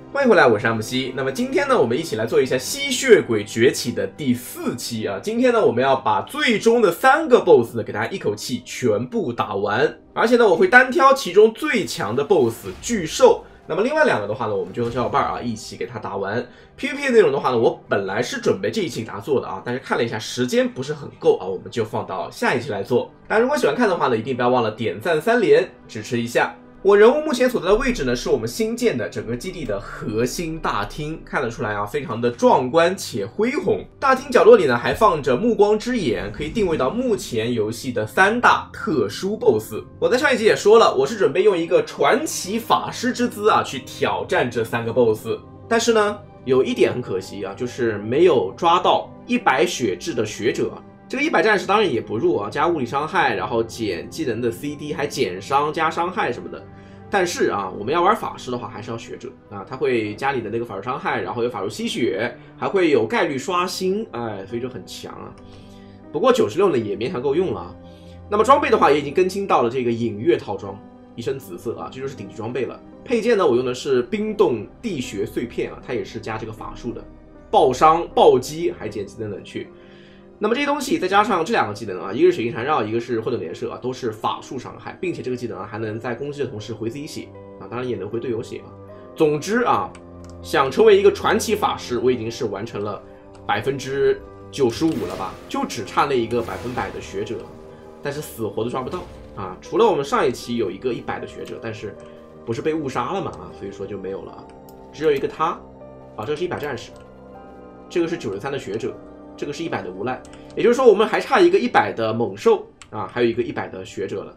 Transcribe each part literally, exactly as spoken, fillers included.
欢迎回来，我是阿姆西。那么今天呢，我们一起来做一下吸血鬼崛起的第四期啊。今天呢，我们要把最终的三个 BOSS 呢，给大家一口气全部打完。而且呢，我会单挑其中最强的 BOSS 巨兽。那么另外两个的话呢，我们就和小伙伴啊一起给它打完。P V P 的内容的话呢，我本来是准备这一期给大家做的啊，但是看了一下时间不是很够啊，我们就放到下一期来做。大家如果喜欢看的话呢，一定不要忘了点赞三连，支持一下。我人物目前所在的位置呢，是我们新建的整个基地的核心大厅，看得出来啊，非常的壮观且恢宏。大厅角落里呢，还放着目光之眼，可以定位到目前游戏的三大特殊 BOSS。我在上一集也说了，我是准备用一个传奇法师之姿啊，去挑战这三个 BOSS。但是呢，有一点很可惜啊，就是没有抓到一百血质的学者。这个一百战士当然也不弱啊，加物理伤害，然后减技能的 C D， 还减伤加伤害什么的。但是啊，我们要玩法师的话，还是要学者啊，他会加你的那个法术伤害，然后有法术吸血，还会有概率刷新，哎，所以就很强啊。不过九十六呢也勉强够用了啊。那么装备的话，也已经更新到了这个隐月套装，一身紫色啊，这就是顶级装备了。配件呢，我用的是冰冻地穴碎片啊，它也是加这个法术的，爆伤、暴击，还减技能冷却。那么这些东西再加上这两个技能啊，一个是水晶缠绕，一个是混沌连射啊，都是法术伤害，并且这个技能啊还能在攻击的同时回自己血啊，当然也能回队友血啊。总之啊，想成为一个传奇法师，我已经是完成了百分之九十五了吧，就只差那一个百分百的学者，但是死活都抓不到啊。除了我们上一期有一个一百的学者，但是不是被误杀了嘛啊，所以说就没有了啊，只有一个他啊，这是一百战士，这个是九十三的学者。这个是一百的无赖，也就是说我们还差一个一百的猛兽啊，还有一个一百的学者了。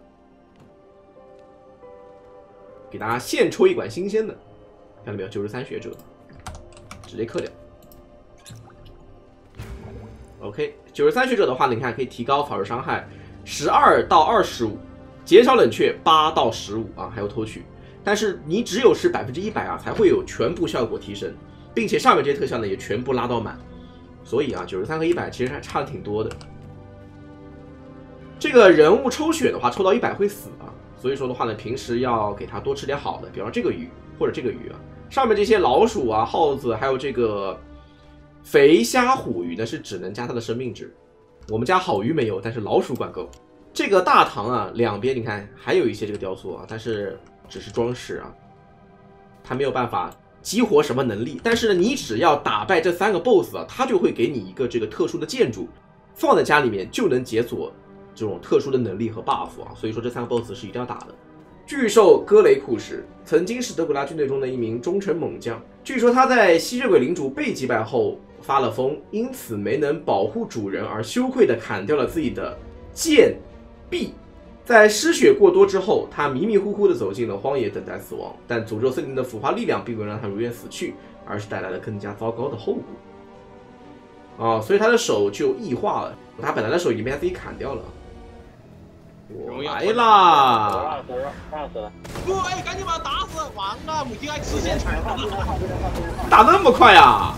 给大家现抽一管新鲜的，看到没有？九十三学者，直接克掉。OK， 九十三学者的话呢，你看可以提高法术伤害十二到二十五，减少冷却八到十五啊，还有偷取。但是你只有是百分之一百啊，才会有全部效果提升，并且上面这些特效呢也全部拉到满。所以啊，九十三和一百其实还差的挺多的。这个人物抽血的话，抽到一百会死啊，所以说的话呢，平时要给他多吃点好的，比方这个鱼或者这个鱼啊。上面这些老鼠啊、耗子，还有这个肥虾虎鱼呢，是只能加它的生命值。我们家好鱼没有，但是老鼠管够。这个大堂啊，两边你看还有一些这个雕塑啊，但是只是装饰啊，它没有办法激活什么能力，但是呢，你只要打败这三个 BOSS 啊，他就会给你一个这个特殊的建筑，放在家里面就能解锁这种特殊的能力和 buff 啊。所以说这三个 BOSS 是一定要打的。巨兽戈雷库什曾经是德古拉军队中的一名忠诚猛将，据说他在吸血鬼领主被击败后发了疯，因此没能保护主人而羞愧地砍掉了自己的剑臂。在失血过多之后，他迷迷糊糊地走进了荒野，等待死亡。但诅咒森林的腐化力量并没有让他如愿死去，而是带来了更加糟糕的后果。哦，所以他的手就异化了，他本来的手已经被他自己砍掉了。我来啦！ 不，哎，赶紧把他打死！完了，母鸡爱吃现成的。 打那么快啊！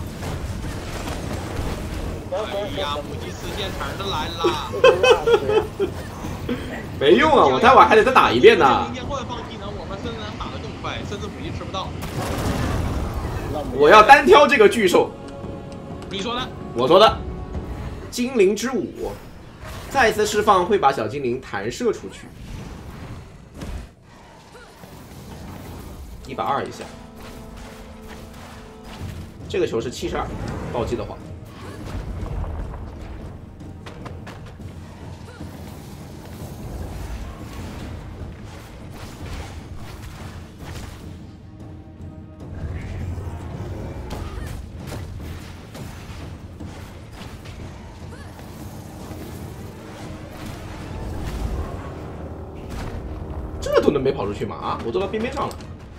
哎呀，母鸡吃现成的来了。 没用啊，我待会儿还得再打一遍呢。 明天换放技能，我们甚至能打得更快，甚至母鸡吃不到。 我要单挑这个巨兽。 你说呢？ 我说的。精灵之舞，再一次释放会把小精灵弹射出去。一百二一下。这个球是七十二，暴击的话。这都能没跑出去吗？啊，我走到边边上了。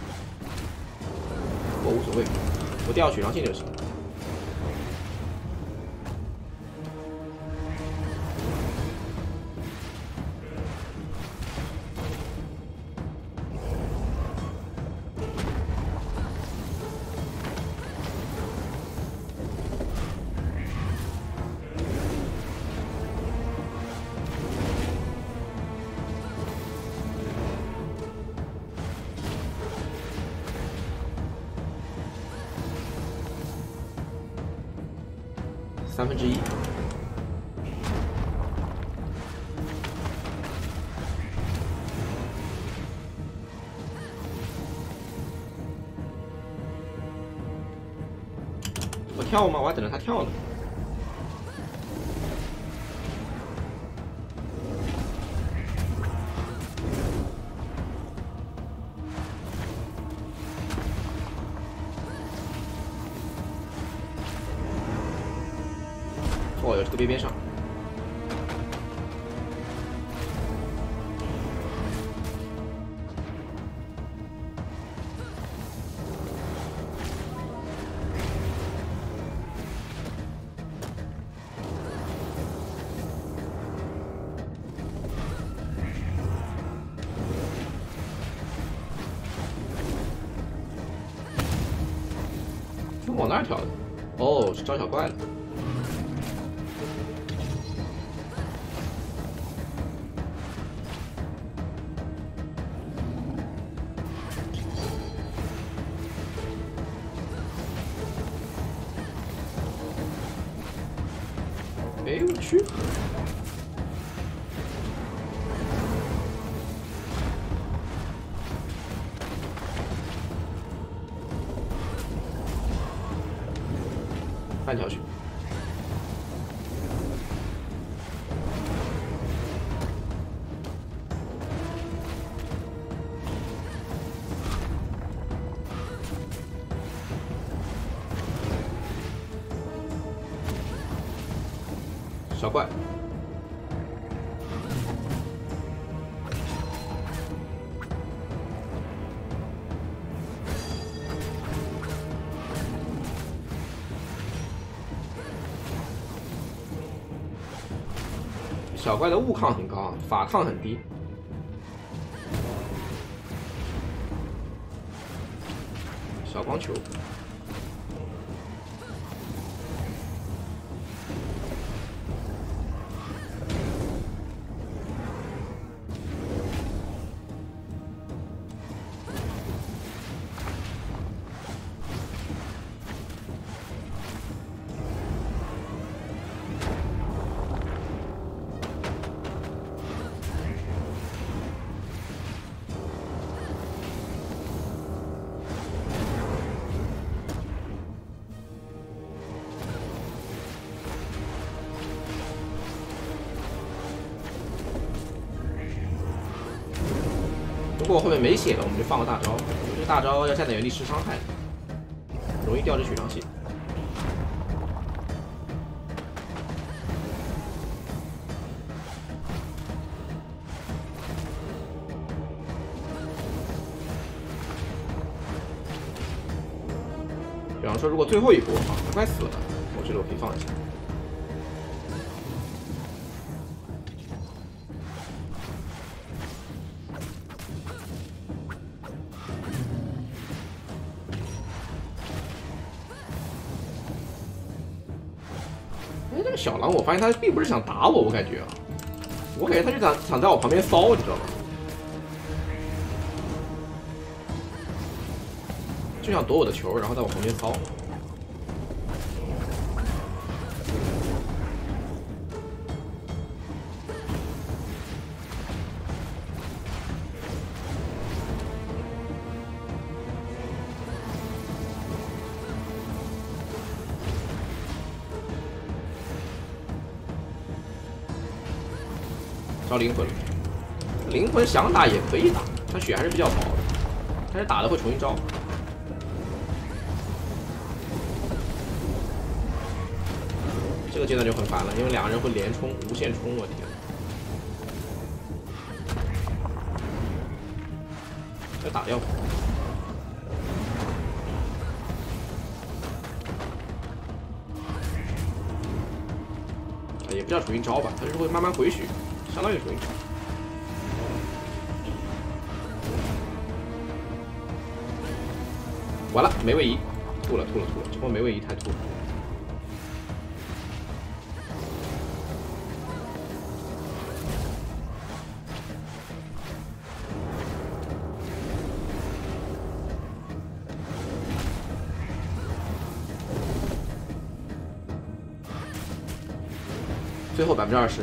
我无所谓，我掉血伤线就行。 三分之一。我跳吗？我还等着他跳呢。 哦，有这个边边上，是往那儿跳的。哦，是招小怪了。 哎，我去！半条去。小怪，小怪的物抗很高，法抗很低。小光球。 如果后面没血了，我们就放个大招。这个大招要站在原地吃伤害，容易掉这血量系。比方说，如果最后一波啊，他快死了，我觉得我可以放一下。 哎，这个小狼，我发现他并不是想打我，我感觉啊，我感觉他就想想在我旁边骚，你知道吗？就想躲我的球，然后在我旁边骚。招灵魂了，灵魂想打也可以打，他血还是比较薄的，但是打了会重新招。这个阶段就很烦了，因为两个人会连冲，无限冲，我天！要打掉。也不叫重新招吧，它是会慢慢回血，相当于重新招。完了，没位移，吐了吐了吐了，这波没位移太吐了。 最后百分之二十。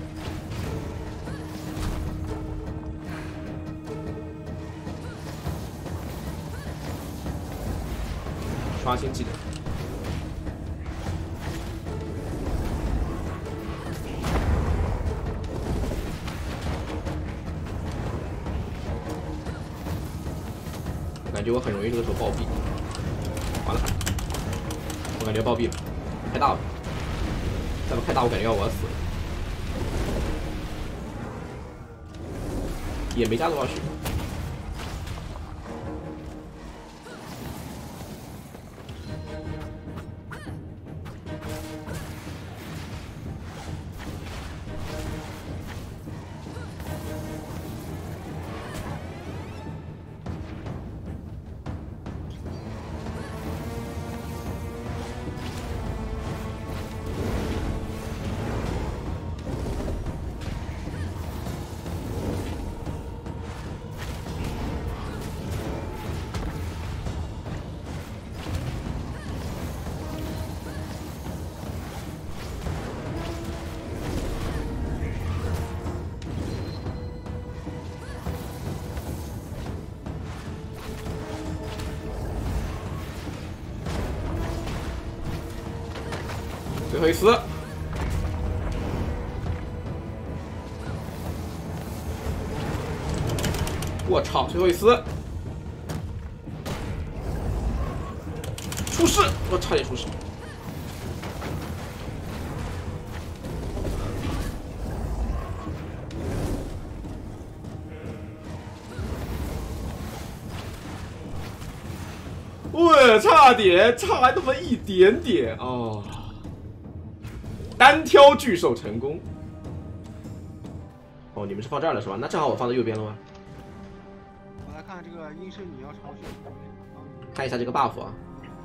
刷新技能。我感觉我很容易这个时候暴毙。完了，我感觉暴毙了，太大了，再不开大，我感觉要我要死了。也没加多少血。 最后一丝，我操！最后一丝，出事！我差点出事。我差点，差那么一点点哦。 单挑巨兽成功。哦，你们是放这儿了是吧？那正好我放在右边了吗？ 我来看这个阴身你要长血， 看一下这个 buff 啊。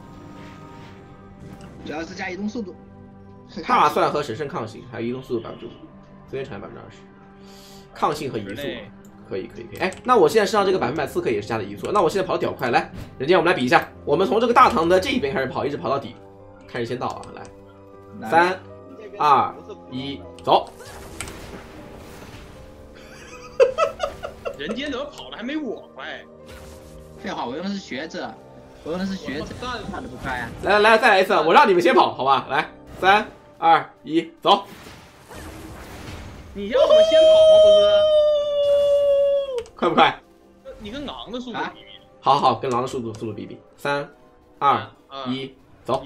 主要是加移动速度。 大蒜和神圣抗性，还有移动速度百分之五，资源产业百分之二十，抗性和移速，可以可以可以。哎，那我现在身上这个百分百刺客也是加的移速，那我现在跑得屌快。来，人家我们来比一下，我们从这个大堂的这一边开始跑，一直跑到底，看谁先到啊！来，三。 二一，走！ 人家怎么跑的还没我快？ 废话，我用的是学者，我用的是学者，跑得不快啊！ 来来来，再来一次，我让你们先跑，好吧？来，三二一，走！ 你要我们先跑吗？不是？ 快不快？ 你跟狼的速度比比。 好好，跟狼的速度速度比比。三二一，走！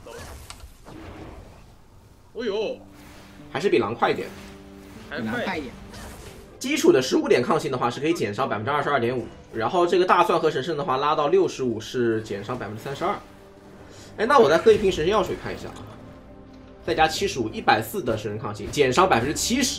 哦呦， 还是比狼快一点， 还狼快一点。 基础的十五点抗性的话是可以减伤百分之二十二点五，然后这个大蒜和神圣的话拉到六十五是减伤百分之三十二。哎，那我再喝一瓶神圣药水看一下啊，再加七十五，一百四的神圣抗性，减伤百分之七十。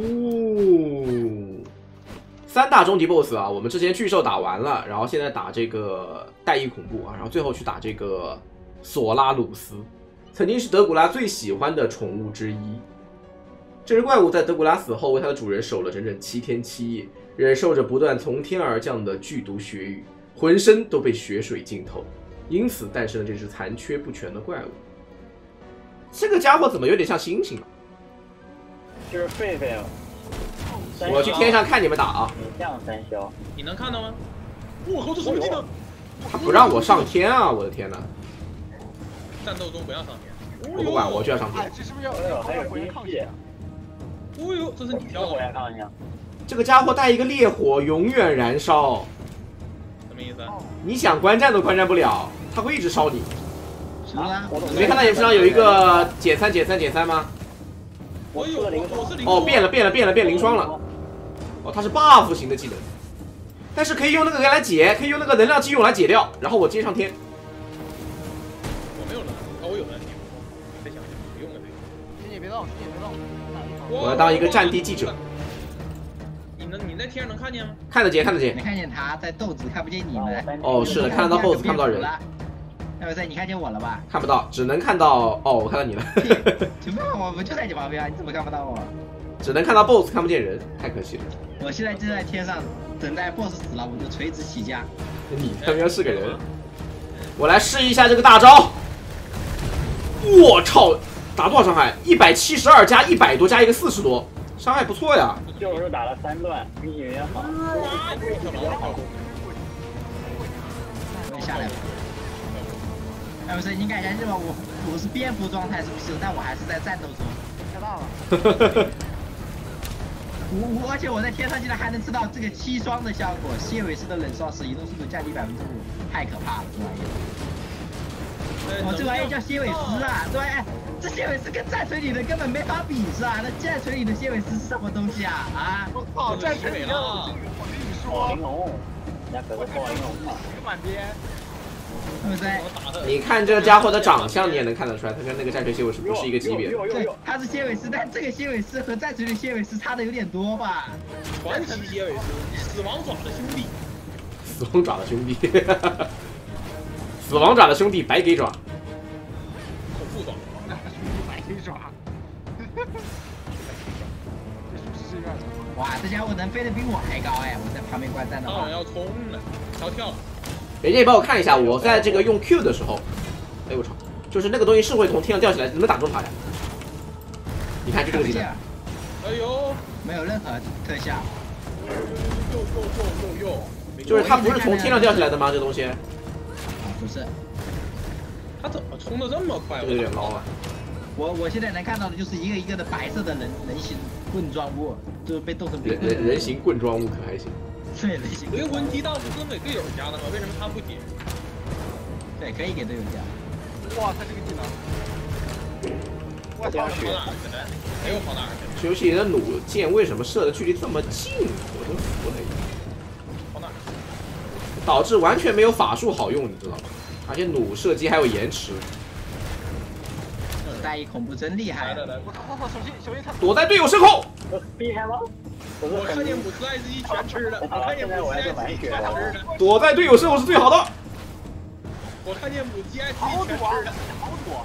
哦，三大终极 BOSS 啊，我们之前巨兽打完了，然后现在打这个代义恐怖啊，然后最后去打这个索拉鲁斯。 曾经是德古拉最喜欢的宠物之一。这只怪物在德古拉死后为它的主人守了整整七天七夜，忍受着不断从天而降的剧毒血雨，浑身都被血水浸透，因此诞生了这只残缺不全的怪物。这个家伙怎么有点像猩猩啊？ 就是狒狒啊！ 我去天上看你们打啊！ 你像三消， 你能看到吗？我靠，这什么技能？ 他不让我上天啊！我的天哪！ 战斗中不要上天， 我不管，我就要上天。 这是不是要哎呦，还有冰系， 哦呦，这是你挑火的。 焰抗性。 这个家伙带一个烈火，永远燃烧。 什么意思？ 你想观战都观战不了，他会一直烧你。 是啊， 你没看到你身上有一个减三减三减三吗？ 我有，我是零。 哦，变了变了变了变零双了。哦，它是 buff 型的技能，但是可以用那个来解，可以用那个能量击用来解掉，然后我接上天。 我有的，你别想不用了， 师姐别动，师姐别动。 我要当一个战地记者。 你能你在天上能看见吗？ 看得见，看得见。 能看见他在斗子，看不见你们。 哦，是的，看得到 boss， 看不到人。 那不是你看见我了吧？ 看不到，只能看到。哦，我看到你了。 什么？我不就在你旁边啊？你怎么看不到我？ 只能看到 boss， 看不见人，太可惜了。 我现在就在天上，等待 boss 死了，我就垂直起家。 你他妈是个人。我来试一下这个大招。我操！ 打多少伤害？一百七十二加一百多加一个四十多，伤害不错呀。 就是打了三段，比你们好。 我下来吧。哎，不是，你感觉是吧？我我是蝙蝠状态是不是？但我还是在战斗中。 太大了。 我我而且我在天上竟然还能吃到这个七双的效果，谢韦斯的冷烧时移动速度降低百分之五，太可怕了，这玩意儿。哦，这玩意儿叫谢韦斯啊，这玩意儿，这谢韦斯跟战锤里的根本没法比是吧？那战锤里的谢韦斯是什么东西啊？啊！ 我靠，战锤里了！我跟你说， 玲珑，人家可是暴玲珑嘛。 满编。 对不对？ 你看这家伙的长相，你也能看得出来，他跟那个战锤谢韦斯不是一个级别。 对，他是谢韦斯，但这个谢韦斯和战锤的谢韦斯差的有点多吧？ 传奇谢韦斯，死亡爪的兄弟。 死亡爪的兄弟，死亡爪的兄弟，白给爪。 恐怖爪， 白给爪。 哇，这家伙能飞得比我还高哎！我在旁边观战的话。 当然要冲了，跳跳。 人家也帮我看一下，我在这个用 Q 的时候，哎我操，就是那个东西是会从天上掉下来，能不能打中它呀？你看就这个地方。 哎呦， 没有任何特效。 呦呦呦呦呦！ 就是它不是从天上掉下来的吗？这东西？ 啊，不是。 它怎么冲的这么快？ 这个有点捞啊。 我我现在能看到的就是一个一个的白色的人人形棍状物，就是被冻成冰棍。 人人形棍状物可还行。 对，人形。 灵魂击倒不是给队友加的吗？为什么他不解？ 对，可以给队友加。 哇，他这个技能！我操！ 跑哪儿去了？哎呦，跑哪儿去了？ 这游戏里的弩箭为什么射的距离这么近？我真服了。 跑哪儿？ 导致完全没有法术好用，你知道吗？而且弩射击还有延迟。 大一恐怖真厉害！ 来来来， 我操我操！小心小心他！ 躲在队友身后。 避开吗？ 我看见姆斯艾斯基全吃了，我看见姆斯艾斯基全吃了。 躲在队友身后是最好的。 我看见姆斯艾斯基全吃了，好躲。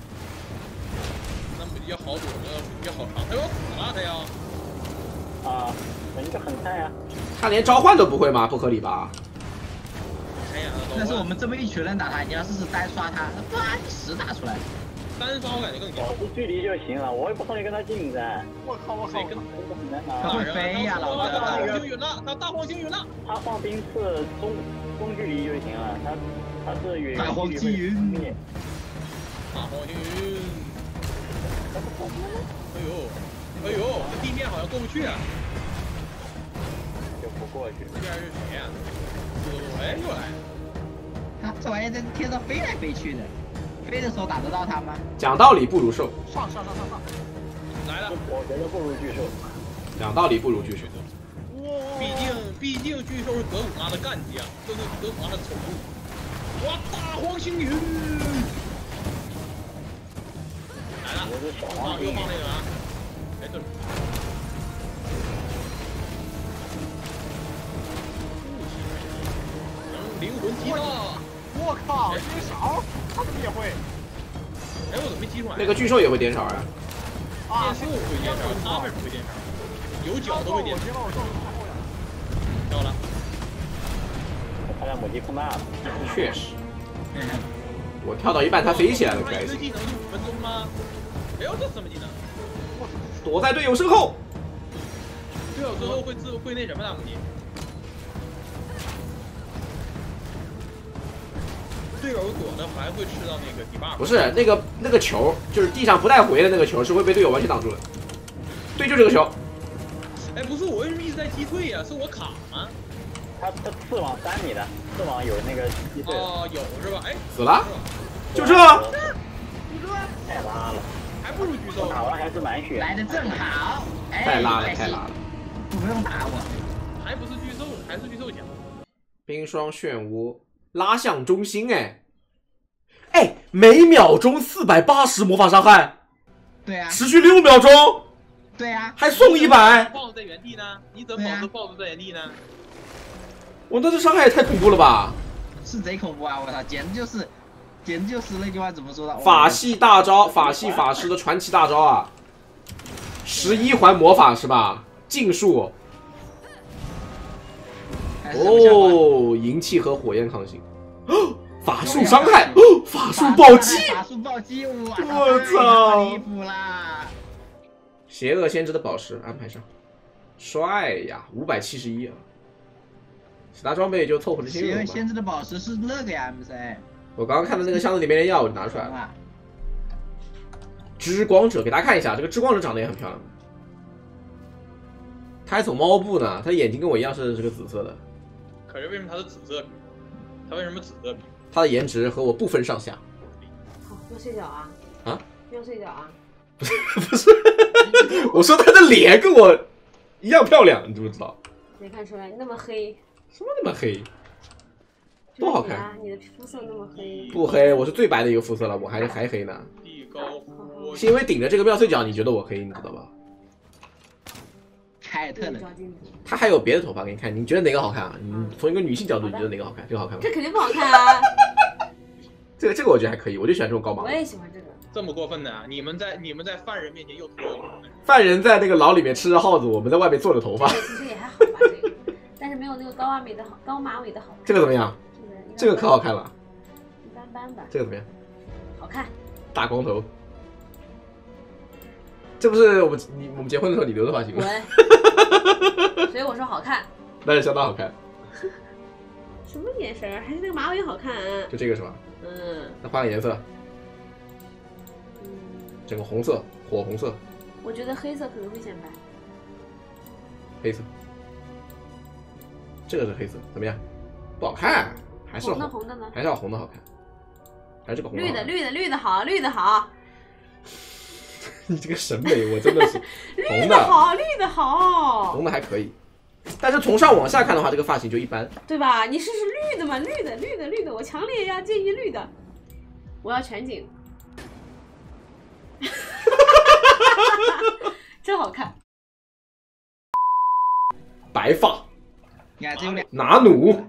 那母鸡要好躲，那母鸡好长，他要死了他要。 啊，人家很菜呀。 他连召唤都不会吗？不合理吧？ 但是我们这么一群人打他，你要试试单刷他，那八十打出来。 单刷我感觉更强。 保持距离就行了，我也不同意跟他近战。 我靠我靠！ 真的很难打。 他会飞呀，老哥！ 大黄星云了，他大黄星云了。 他放兵刺中中距离就行了，他他是远大黄星云。 大黄星云。哎呦，哎呦，这地面好像过不去啊。 就不过去。 这边是谁呀？哎，又来了。 他这玩意在天上飞来飞去的。飞的时候打得到他吗？ 讲道理不如兽。 上上上上上！ 来了， 我觉得不如巨兽。 讲道理不如巨兽。 毕竟毕竟巨兽是格古妈的干将，这是格古妈的宠物。哇，大黄星云！来了，啊，又放那个啊！哎，这。灵魂击倒！ 我靠，颠勺，他怎么也会？ 哎，我怎么没击出来？ 那个巨兽也会颠勺啊！ 电兽会颠勺，他为什么会颠勺？有脚都会颠勺。掉了。 我看到母鸡空大了。 确实。我跳到一半，它飞起来了，开心。 一个技能是五分钟吗？哎呦，这什么技能？ 躲在队友身后。 队友身后会自会那什么的母鸡。队友躲的还会吃到那个 debuff。 不是那个那个球，就是地上不带回的那个球，是会被队友完全挡住的。对，就这个球。 哎，不是我为什么一直在击退呀？是我卡吗？ 他他刺往山里的，刺往有那个击退。 哦，有是吧？哎， 死了。就这。 太拉了， 还不如巨兽。 打完还是满血。 来的正好。哎， 太拉了，太拉了。 不用打我。 还不是巨兽，还是巨兽强。 冰霜漩涡。拉向中心，哎，哎，每秒钟四百八十魔法伤害， 对啊， 持续六秒钟， 对啊， 还送一百， 抱在原地呢？你怎么保持抱着在原地呢？ 我那这伤害也太恐怖了吧！ 是贼恐怖啊！我操，简直就是，简直就是那句话怎么说的？ 法系大招，法系法师的传奇大招啊！十一环魔法是吧？禁术。哦，银气和火焰抗性。 法术伤害，哦，法术暴击， 法术暴击，哇！ 我操， 离谱啦！ 邪恶先知的宝石安排上，帅呀，五百七十一啊！其他装备就凑合着先用吧。 邪恶先知的宝石是那个呀 ，M C。 我刚刚看到那个箱子里面的药，我就拿出来了。之光者，给大家看一下，这个之光者长得也很漂亮。他还走猫步呢，他的眼睛跟我一样是这个紫色的。 可是为什么他是紫色皮？他为什么紫色皮？ 他的颜值和我不分上下。 好，要睡觉啊！ 啊？ 要睡觉啊！ 不是不是，我说他的脸跟我一样漂亮，你知不知道？ 没看出来，那么黑。 什么那么黑？多好看！ 你的肤色那么黑。 不黑，我是最白的一个肤色了，我还还黑呢。 地高火是因为顶着这个妙脆角，你觉得我黑，你知道吧？ 凯特的。 他还有别的头发给你看，你觉得哪个好看啊？你从一个女性角度，你觉得哪个好看？这个好看吗？ 这肯定不好看啊！ 这个这个我觉得还可以，我就喜欢这种高马。 我也喜欢这个。 这么过分的啊！你们在你们在犯人面前又脱了。 犯人在那个牢里面吃着耗子，我们在外面做着头发。 其实也还好吧，这个，但是没有那个高马尾的好，高马尾的好。 这个怎么样？这个可好看了。 一般般吧。 这个怎么样？ 好看。 大光头。这不是我们你我们结婚的时候你留的发型吗？ 所以我说好看。 那是相当好看。 什么眼神？还是那个马尾好看啊？ 就这个是吧？ 嗯。 那换个颜色。嗯。整个红色，火红色。 我觉得黑色可能会显白。 黑色。这个是黑色，怎么样？不好看，还是红的红的呢？ 还是要红的好看。还是这个红的。 绿的绿的绿的好，绿的好。 你这个审美我真的是绿的好，绿的好， 红的还可以，但是从上往下看的话，这个发型就一般， 对吧？你试试绿的嘛，绿的，绿的，绿的，我强烈要建议绿的，我要全景，真好看。 白发， 拿拿弩，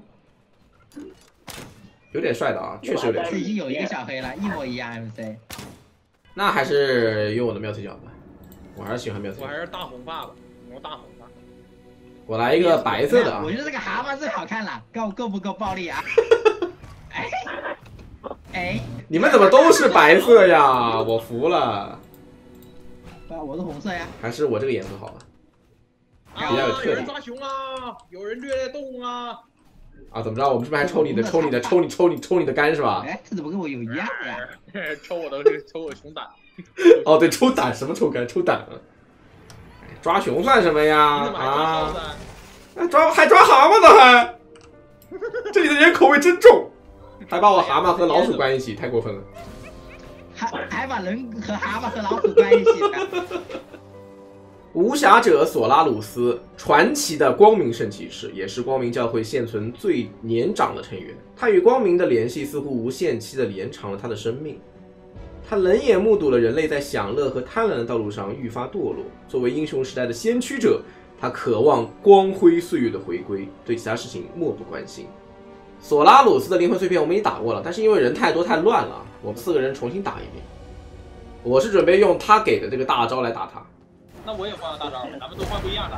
有点帅的啊，确实有点帅。 已经有一个小黑了，一模一样 M C。 那还是用我的妙脆角吧，我还是喜欢妙脆角。 我还是大红发吧，我用大红发。 我来一个白色的啊！ 我觉得这个蛤蟆最好看了，够够不够暴力啊？哎哎， 你们怎么都是白色呀？我服了。 啊，我是红色呀。 还是我这个颜色好吧？ 比较有特点。有人抓熊啊！有人虐待动物啊！ 啊，怎么着？我们这边还抽你的，抽你的，抽你，抽你，抽你的肝是吧？ 哎，这怎么跟我有一样呀？ 抽我的，抽我熊胆。 哦，对，抽胆什么抽肝？抽胆啊！抓熊算什么呀？啊！抓还抓蛤蟆呢还？这里的人口味真重，还把我蛤蟆和老鼠关一起，太过分了。 还还把人和蛤蟆和老鼠关一起的。 无暇者索拉鲁斯，传奇的光明圣骑士，也是光明教会现存最年长的成员。他与光明的联系似乎无限期的延长了他的生命。他冷眼目睹了人类在享乐和贪婪的道路上愈发堕落。作为英雄时代的先驱者，他渴望光辉岁月的回归，对其他事情漠不关心。索拉鲁斯的灵魂碎片我们已经打过了，但是因为人太多太乱了，我们四个人重新打一遍。我是准备用他给的这个大招来打他。 那我也换个大招，咱们都换不一样的。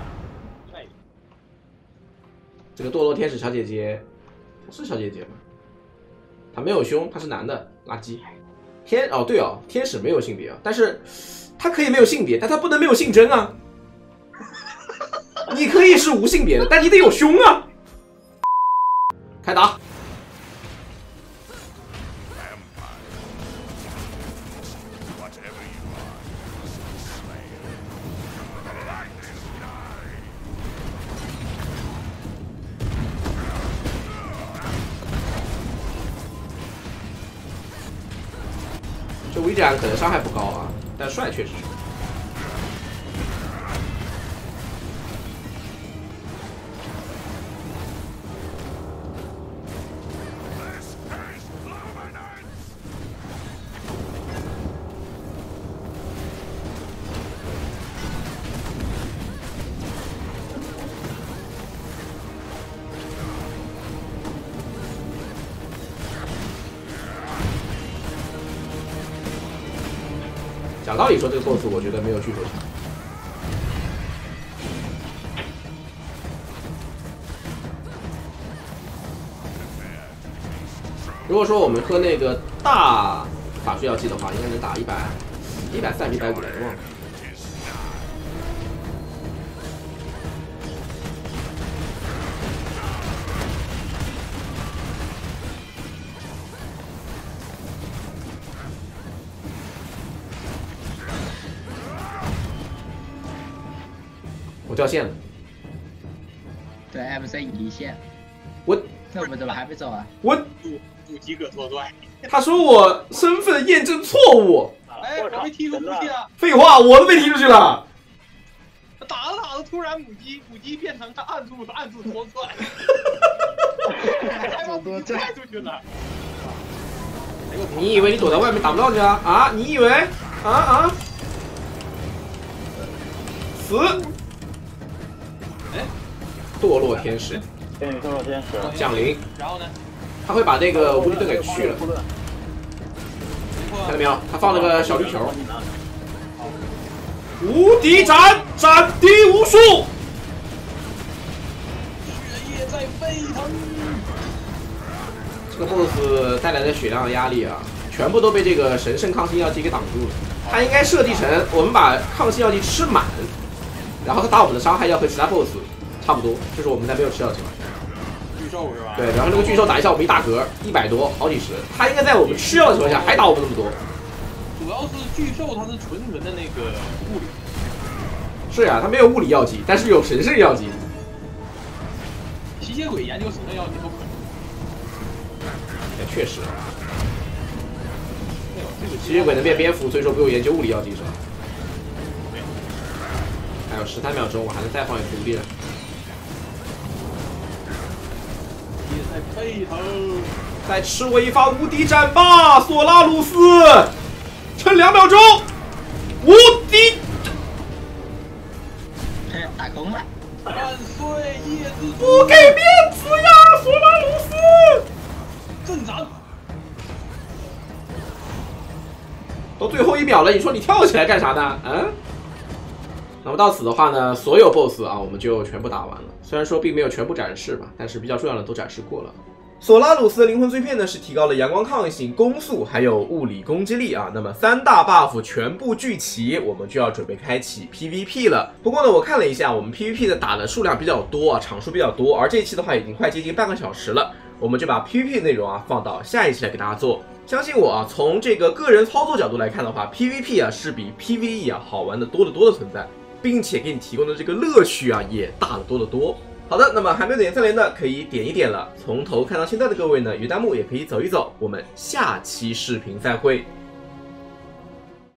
这个堕落天使小姐姐，她是小姐姐吗？她没有胸，她是男的，垃圾。天哦，对哦，天使没有性别啊，但是她可以没有性别，但她不能没有性征啊。你可以是无性别的，但你得有胸啊。开打。这维展可能伤害不高啊，但帅确实是。讲道理说，这个 boss 我觉得没有巨头强。 如果说我们喝那个大法术药剂的话，应该能打一百、一百三、一百五，忘了。我掉线了。 对 ，M C 已离线。 我那我们怎么还没走啊？ 我不及格错帅。 他说我身份验证错误。 哎，我被踢出去了。 废话，我都被踢出去了。 打着打着，突然母鸡母鸡变成他暗处暗处多拽。还把母鸡踹出去了。 你以为你躲在外面打不到你啊？啊，你以为？啊啊！死！ 哎， 堕落天使， 对，堕落天使降临。 然后呢？ 他会把那个无敌盾给去了。看到没有？他放了个小绿球。无敌斩，斩敌无数。 血液在沸腾。 这个 B O S S 带来的血量压力啊，全部都被这个神圣抗性药剂给挡住了。它应该设计成我们把抗性药剂吃满。然后他打我们的伤害要和其他 B O S S 差不多，就是我们在没有吃药的情况下。 巨兽是吧？ 对，然后那个巨兽打一下我们一大格，一百多，好几十。他应该在我们吃药的情况下还打我们那么多。 主要是巨兽它是纯纯的那个物理。 是呀、啊，他没有物理药剂，但是有神圣药剂。 吸血鬼研究神圣药剂不可能。 也确实。吸血鬼能变蝙蝠，所以说不用研究物理药剂是吧？还有十三秒钟，我还能再放一个无敌人。 也在沸腾， 再吃我一发无敌斩吧，索拉鲁斯！剩两秒钟，无敌！ 打空了。 万岁叶之不给面子呀，索拉鲁斯！ 镇斩！ 都最后一秒了，你说你跳起来干啥呢？嗯？那么到此的话呢，所有 B O S S 啊，我们就全部打完了。虽然说并没有全部展示吧，但是比较重要的都展示过了。索拉鲁斯的灵魂碎片呢，是提高了阳光抗性、攻速还有物理攻击力啊。那么三大 buff 全部聚齐，我们就要准备开启 P V P 了。不过呢，我看了一下，我们 P V P 的打的数量比较多啊，场数比较多，而这一期的话已经快接近半个小时了，我们就把 P V P 内容啊放到下一期来给大家做。相信我啊，从这个个人操作角度来看的话 ，P V P 啊是比 P V E 啊好玩的多得多的存在，并且给你提供的这个乐趣啊也大得多得多。好的，那么还没有点赞连的可以点一点了。从头看到现在的各位呢，鱼弹幕也可以走一走。我们下期视频再会。